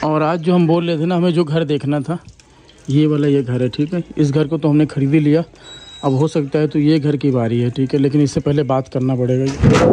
और आज जो हम बोल रहे थे ना, हमें जो घर देखना था ये वाला, ये घर है, ठीक है। इस घर को तो हमने खरीद ही लिया, अब हो सकता है तो ये घर की बारी है, ठीक है। लेकिन इससे पहले बात करना पड़ेगा।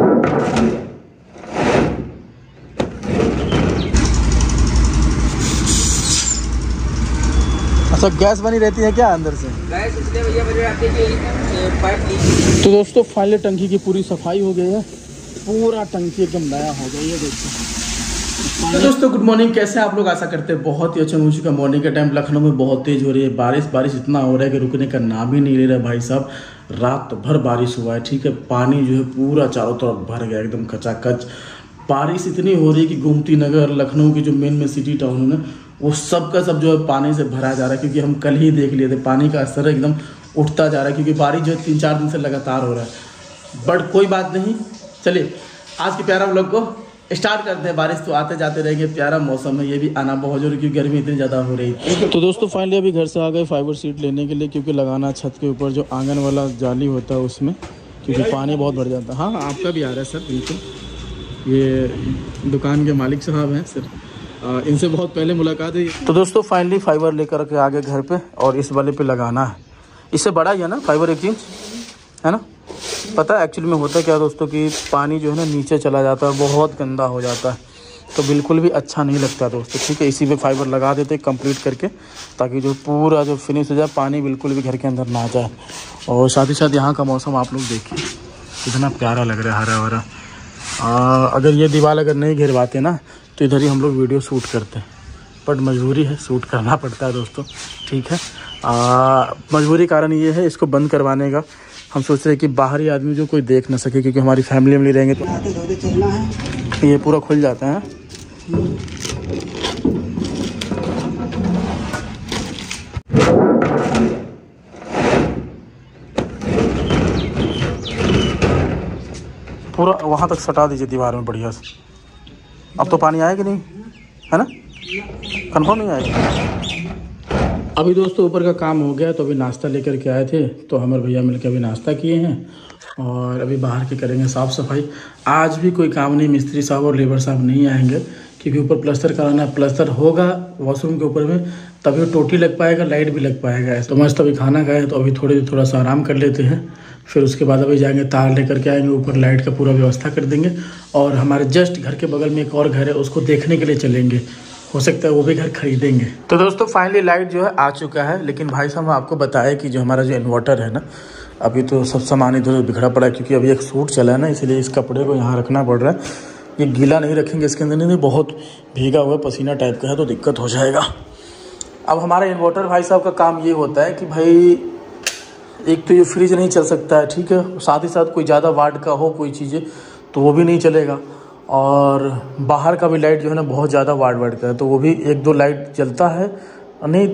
अच्छा, गैस बनी रहती है क्या अंदर से? गैस इसलिए भैया बनी रहती है कि पाइप लीक। तो दोस्तों फाइनली टंकी की पूरी सफाई हो गई है, पूरा टंकी एकदम नया हो गया, ये देखिए। तो दोस्तों गुड मॉर्निंग, कैसे आप लोग? आशा करते हैं बहुत ही अच्छा हो चुका। मॉर्निंग का टाइम लखनऊ में बहुत तेज हो रही है, बारिश इतना हो रहा है कि रुकने का नाम ही नहीं ले रहा है भाई साहब। रात भर बारिश हुआ है, ठीक है। पानी जो है पूरा चारों तरफ भर गया, एकदम खचाखच। बारिश इतनी हो रही है कि गोमती नगर, लखनऊ की जो मेन सिटी टाउन है वो सब का सब जो है पानी से भरा जा रहा है। क्योंकि हम कल ही देख लिए थे, पानी का असर एकदम उठता जा रहा है, क्योंकि बारिश जो है 3-4 दिन से लगातार हो रहा है। बट कोई बात नहीं, चलिए आज के प्यारा व्लॉग को स्टार्ट करते हैं। बारिश तो आते जाते रहेंगे, प्यारा मौसम है, ये भी आना बहुत जरूरी, क्योंकि गर्मी इतनी ज़्यादा हो रही है। तो दोस्तों फाइनली अभी घर से आ गए फाइबर सीट लेने के लिए, क्योंकि लगाना छत के ऊपर जो आंगन वाला जाली होता है उसमें, क्योंकि पानी बहुत भर जाता है। हाँ आपका भी आ रहा है सर, बिल्कुल। ये दुकान के मालिक साहब हैं सर, इनसे बहुत पहले मुलाकात हुई। तो दोस्तों फाइनली फाइबर लेकर के आ गए घर पे, और इस वाले पे लगाना है। इससे बड़ा ही है ना फाइबर, 1 इंच है ना। पता है एक्चुअली में होता है क्या दोस्तों कि पानी जो है ना नीचे चला जाता है, बहुत गंदा हो जाता है, तो बिल्कुल भी अच्छा नहीं लगता दोस्तों, ठीक है। इसी पे फाइबर लगा देते कंप्लीट करके, ताकि जो पूरा जो फिनिश हो जाए, पानी बिल्कुल भी घर के अंदर ना जाए। और साथ ही साथ यहाँ का मौसम आप लोग देखिए कितना प्यारा लग रहा है, हरा भरा। अगर ये दीवार अगर नहीं गिरवाते ना तो इधर ही हम लोग वीडियो शूट करते हैं, बट मजबूरी है, शूट करना पड़ता है दोस्तों, ठीक है। मजबूरी कारण ये है इसको बंद करवाने का। हम सोच रहे हैं कि बाहरी आदमी जो कोई देख ना सके, क्योंकि हमारी फैमिली में रहेंगे तो ये पूरा खुल जाता है। पूरा वहाँ तक सटा दीजिए दीवार में बढ़िया से। अब तो पानी आएगा नहीं, है ना? कंफर्म नहीं आएगा। अभी दोस्तों ऊपर का काम हो गया, तो अभी नाश्ता लेकर के आए थे, तो हमारे भैया मिलकर अभी नाश्ता किए हैं, और अभी बाहर के करेंगे साफ़ सफाई। आज भी कोई काम नहीं, मिस्त्री साहब और लेबर साहब नहीं आएंगे, क्योंकि ऊपर प्लास्टर कराना है। प्लास्टर होगा वॉशरूम के ऊपर में, तभी टोटी लग पाएगा, लाइट भी लग पाएगा। तो मस्त अभी खाना खाए, तो अभी थोड़ा सा आराम कर लेते हैं, फिर उसके बाद अभी जाएंगे तार लेकर के आएंगे, ऊपर लाइट का पूरा व्यवस्था कर देंगे। और हमारे जस्ट घर के बगल में एक और घर है, उसको देखने के लिए चलेंगे, हो सकता है वो भी घर खरीदेंगे। तो दोस्तों फाइनली लाइट जो है आ चुका है, लेकिन भाई साहब आपको बताया कि जो हमारा जो इन्वर्टर है ना, अभी तो सब सामान इधर बिखरा पड़ा है, क्योंकि अभी एक सूट चला है ना, इसलिए इस कपड़े को यहाँ रखना पड़ रहा है। ये गीला नहीं रखेंगे इसके अंदर, नहीं बहुत भीगा हुआ पसीना टाइप का है, तो दिक्कत हो जाएगा। अब हमारा इन्वर्टर भाई साहब का काम ये होता है कि भाई एक तो ये फ्रिज नहीं चल सकता है, ठीक है, साथ ही साथ कोई ज़्यादा वाट का हो कोई चीज़ें तो वो भी नहीं चलेगा, और बाहर का भी लाइट जो है ना बहुत ज़्यादा वाट का है, तो वो भी 1-2 लाइट जलता है, नहीं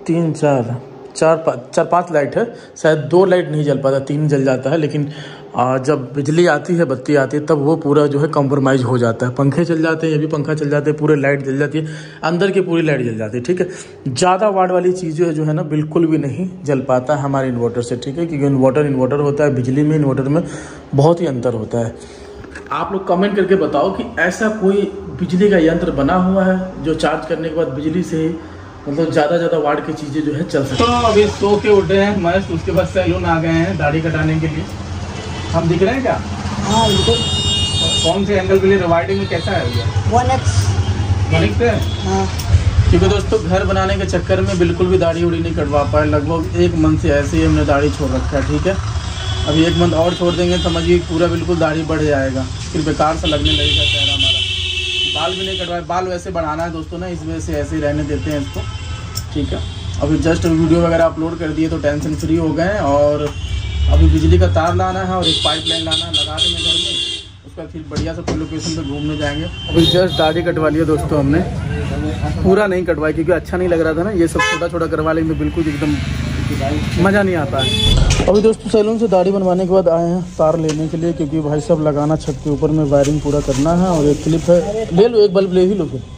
4-5 लाइट है, शायद 2 लाइट नहीं जल पाता, 3 जल जाता है। लेकिन जब बिजली आती है, बत्ती आती है, तब वो पूरा जो है कॉम्प्रोमाइज़ हो जाता है। पंखे चल जाते हैं, ये भी पंखा चल जाते हैं, पूरे लाइट जल जाती है, अंदर की पूरी लाइट जल जाती है, ठीक है। ज़्यादा वाट वाली चीज़ें जो है ना बिल्कुल भी नहीं जल पाता है हमारे इन्वर्टर से, ठीक है, क्योंकि इन्वर्टर होता है, बिजली में इन्वर्टर में बहुत ही अंतर होता है। आप लोग कमेंट करके बताओ कि ऐसा कोई बिजली का यंत्र बना हुआ है जो चार्ज करने के बाद बिजली से मतलब ज़्यादा वाट की चीज़ें जो है चल सकती है। तो अभी सो के उठे हैं मस्त, उसके बाद सैलून आ गए हैं दाढ़ी कटाने के लिए। हम दिख रहे हैं क्या? हाँ बिल्कुल। कौन से एंगल के लिए? रिवाइडिंग में कैसा है भैया? 1x पे। हाँ, क्योंकि दोस्तों घर बनाने के चक्कर में बिल्कुल भी दाढ़ी उड़ी नहीं कटवा पाए, लगभग 1 मंथ से ऐसे ही हमने दाढ़ी छोड़ रखा है, ठीक है। अभी 1 मंथ और छोड़ देंगे, समझिए पूरा बिल्कुल दाढ़ी बढ़ जाएगा, फिर बेकार से लगने लगेगा चेहरा हमारा। बाल भी नहीं कटवाए, बाल वैसे बढ़ाना है दोस्तों ना, इस वजह से ऐसे ही रहने देते हैं इसको, ठीक है। अभी जस्ट वीडियो वगैरह अपलोड कर दिए तो टेंशन फ्री हो गए, और अभी बिजली का तार लाना है और एक पाइप लाइन लाना है, लगा देंगे घर में, उसका फिर बढ़िया से कोई लोकेशन पे घूमने जाएंगे। अभी जस्ट दाढ़ी कटवा लिया दोस्तों हमने, पूरा नहीं कटवाई क्योंकि अच्छा नहीं लग रहा था ना, ये सब छोटा करवा लेंगे, बिल्कुल एकदम मज़ा नहीं आता है। अभी दोस्तों सैलून से दाढ़ी बनवाने के बाद आए हैं तार लेने के लिए, क्योंकि भाई साहब लगाना छत के ऊपर में, वायरिंग पूरा करना है, और एक क्लिप है, ले लो एक बल्ब ले ही लो फिर।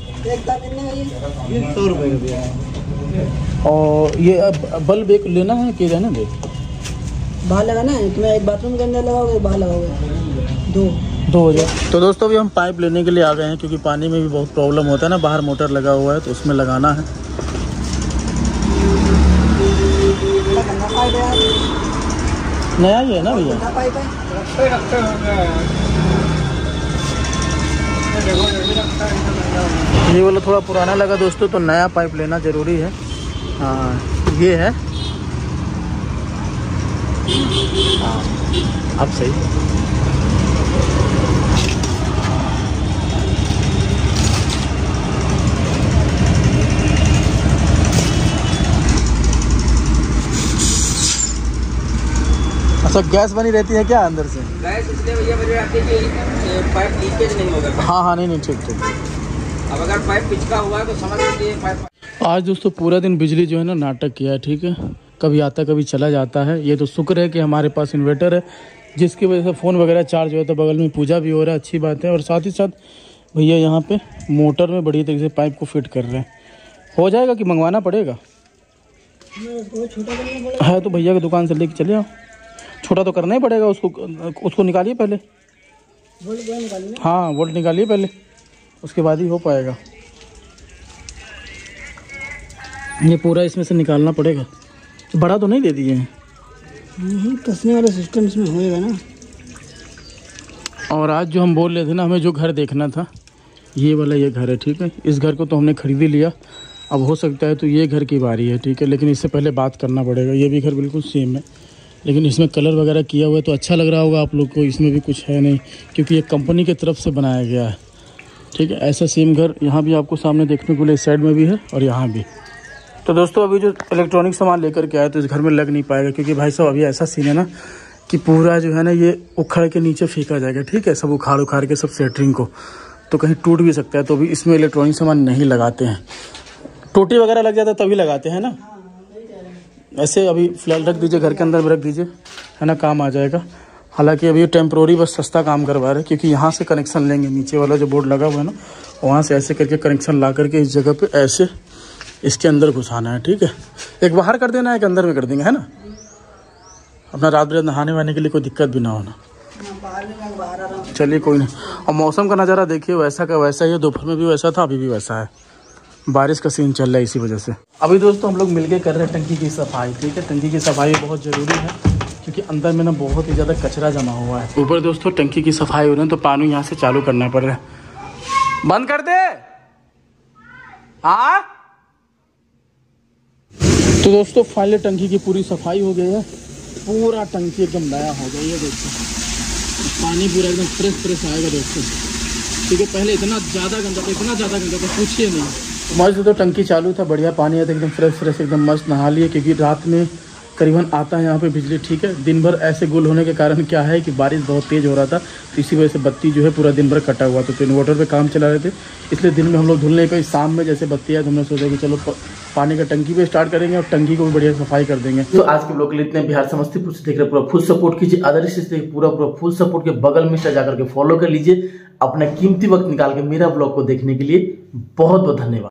100 रुपये का दिया है। और ये बल्ब एक लेना है कि रहने दे? बाहर लगाना है तुम्हें, एक बाथरूम के अंदर लगाओगे, बाहर लगाओगे 2? 2000। तो दोस्तों अभी हम पाइप लेने के लिए आ गए हैं, क्योंकि पानी में भी बहुत प्रॉब्लम होता है ना, बाहर मोटर लगा हुआ है तो उसमें लगाना है। नया ही है ना भैया? ये वाला थोड़ा पुराना लगा दोस्तों, तो नया पाइप लेना ज़रूरी है। हाँ ये है। हाँ अब सही। अच्छा गैस बनी रहती है क्या अंदर से? गैस इसलिए भैया मेरे आते कि पाइप लीकेज नहीं होगा। हाँ हाँ नहीं ठीक ठीक। अब अगर पाइप पिचका हुआ है तो समझ लीजिए पाइप। आज दोस्तों पूरा दिन बिजली जो है ना नाटक किया है, ठीक है, कभी आता कभी चला जाता है। ये तो शुक्र है कि हमारे पास इन्वर्टर है, जिसकी वजह से फ़ोन वगैरह चार्ज हो, तो बगल में पूजा भी हो रहा है, अच्छी बात है। और साथ ही साथ भैया यहाँ पे मोटर में बढ़िया तरीके से पाइप को फिट कर रहे हैं। हो जाएगा कि मंगवाना पड़ेगा? है तो भैया की दुकान से लेके चले आओ। छोटा तो करना ही पड़ेगा उसको निकालिए पहले। हाँ वोल्ट निकालिए पहले, उसके बाद ही हो पाएगा। ये पूरा इसमें से निकालना पड़ेगा। बड़ा तो नहीं दे दिए हैं? नहीं, कसने वाला सिस्टम इसमें होएगा ना। और आज जो हम बोल रहे थे ना, हमें जो घर देखना था, ये वाला ये घर है, ठीक है। इस घर को तो हमने खरीद ही लिया, अब हो सकता है तो ये घर की बारी है, ठीक है। लेकिन इससे पहले बात करना पड़ेगा। ये भी घर बिल्कुल सेम है, लेकिन इसमें कलर वगैरह किया हुआ है तो अच्छा लग रहा होगा आप लोग को। इसमें भी कुछ है नहीं, क्योंकि ये कंपनी की तरफ से बनाया गया है, ठीक है। ऐसा सेम घर यहाँ भी आपको सामने देखने को मिले, इस साइड में भी है और यहाँ भी। तो दोस्तों अभी जो इलेक्ट्रॉनिक सामान लेकर के आया तो इस घर में लग नहीं पाएगा, क्योंकि भाई साहब अभी ऐसा सीन है ना कि पूरा जो है ना ये उखड़ के नीचे फेंका जाएगा, ठीक है। सब उखाड़ के सब सेटरिंग को, तो कहीं टूट भी सकता है। तो अभी इसमें इलेक्ट्रॉनिक सामान नहीं लगाते हैं। टोटी वगैरह लग जाता है तभी लगाते हैं ना। ऐसे अभी फिलहाल रख दीजिए, घर के अंदर में रख दीजिए, है ना, काम आ जाएगा। हालांकि अभी टेम्प्रोरी बस सस्ता काम करवा रहे हैं, क्योंकि यहाँ से कनेक्शन लेंगे, नीचे वाला जो बोर्ड लगा हुआ है ना, वहाँ से ऐसे करके कनेक्शन ला करके इस जगह पे ऐसे इसके अंदर घुसाना है, ठीक है। एक बाहर कर देना है, एक अंदर में कर देंगे, है ना। अपना रात बिरात नहाने वहाने के लिए कोई दिक्कत भी ना होना। चलिए कोई नहीं। और मौसम का नज़ारा देखिए, वैसा का वैसा ही है। दोपहर में भी वैसा था, अभी भी वैसा है। बारिश का सीन चल रहा है इसी वजह से। अभी दोस्तों हम लोग मिलके कर रहे हैं टंकी की सफाई, ठीक है। टंकी की सफाई बहुत ज़रूरी है, क्योंकि अंदर में ना बहुत ही ज़्यादा कचरा जमा हुआ है। ऊपर दोस्तों टंकी की सफाई हो रही है, तो पानी यहाँ से चालू करना पड़ रहा है। बंद कर दे। हाँ तो दोस्तों फाइनली टंकी की पूरी सफाई हो गई है। पूरा टंकी एकदम नया हो गया, ये दोस्तों पानी पूरा एकदम फ्रेश आएगा दोस्तों, ठीक है। पहले इतना ज़्यादा गंदा था, पूछिए नहीं। मस्त तो टंकी चालू था, बढ़िया पानी है, तो एकदम फ्रेश एकदम मस्त नहा लिए। क्योंकि रात में करीबन आता है यहाँ पे बिजली, ठीक है। दिन भर ऐसे गुल होने के कारण क्या है कि बारिश बहुत तेज़ हो रहा था, तो इसी वजह से बत्ती जो है पूरा दिन भर कटा हुआ था। तो इन्वर्टर पे काम चला रहे थे, इसलिए दिन में हम लोग धुल नहीं पाए। शाम में जैसे बत्ती आए तो हमने सोचा कि चलो पानी का टंकी पे स्टार्ट करेंगे और टंकी को भी बढ़िया सफाई कर देंगे। तो आज के ब्लॉग के लिए इतने। बिहार समस्तीपुर से देख रहे पूरा फुल सपोर्ट कीजिए, अदर से पूरा फुल सपोर्ट के बगल में जाकर के फॉलो कर लीजिए। अपना कीमती वक्त निकाल के मेरा ब्लॉग को देखने के लिए बहुत बहुत धन्यवाद।